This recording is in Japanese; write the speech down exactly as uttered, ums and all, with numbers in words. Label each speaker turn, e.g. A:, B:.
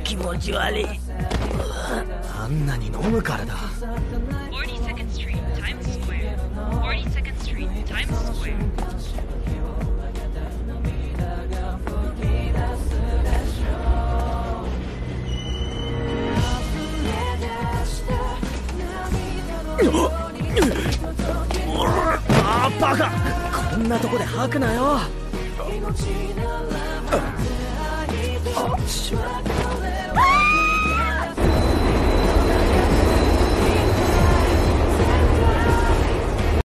A: 気持ち悪い。あんなに飲むからだ。
B: forty-second Street, Times Square. forty-second Street, Times Square.
A: ああ、バカ！こんなとこで吐くなよ。あっしまった。